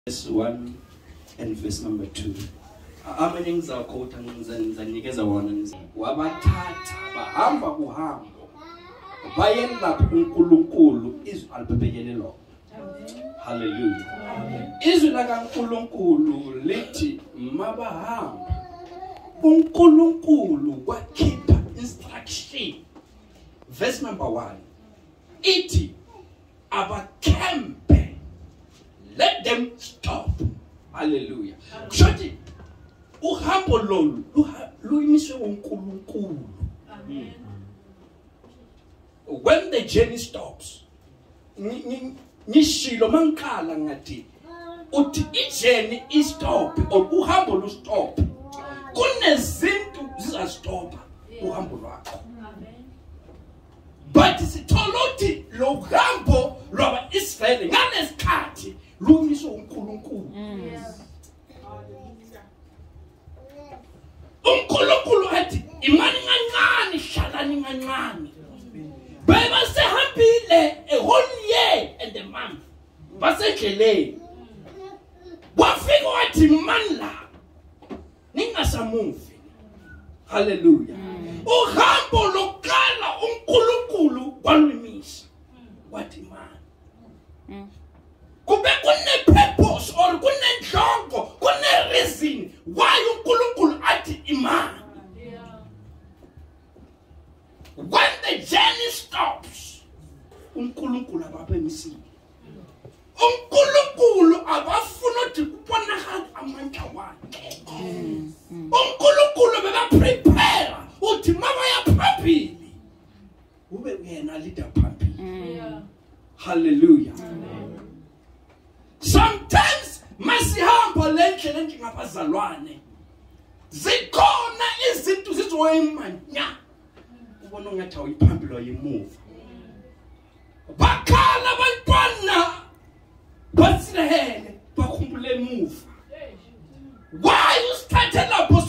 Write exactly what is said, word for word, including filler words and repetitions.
Verse one and verse number two. Amanye ngizakhotha ngizanikeza wona wabathatha bahamba kuhambo bayela uNkulunkulu izwi alibhekelelo. Hallelujah. Izwi la kaNkulunkulu lithi mabahamba uNkulunkulu wakhipha instruction. Verse number one. Ithi abakempe, let them stop. Hallelujah. Shothi uhambo lolu luyimiswe uNkulunkulu. Amen. When the journey stops, nishilo mankala ngathi uthi ijourney is stop or uhambo lu stop. Kunezinto zizastopha uhambo lwakho. But sitholothi lo hambo lwaba Israel nganesikhathi lumiswe uNkulunkulu. uNkulunkulu athi imani ngancane hlalani ngancane. Baba sehambile a whole year and a month. Basendleleni. Wafika wathi mani la ningasamuvi. Hallelujah. Uhambo lokala uNkulunkulu walumisa. Wathi man. Kube kune purpose or kune nhloko, kune reason why uNkulunkulu athi imani. When the journey stops, uNkulunkulu ababemisile. uNkulunkulu abafuna ukuthi kubonakala amandla wakhe. uNkulunkulu beba prepare uthi mabaya phambili ube uyena leader phambili. Hallelujah. Sometimes masihamba lendlela njengabazalwane zikhona izinto zizoyimanya ubona ngathi awuyiphambili wayimuva. Bakhala abantwana basilehele bakhumbule emuva. Why you started up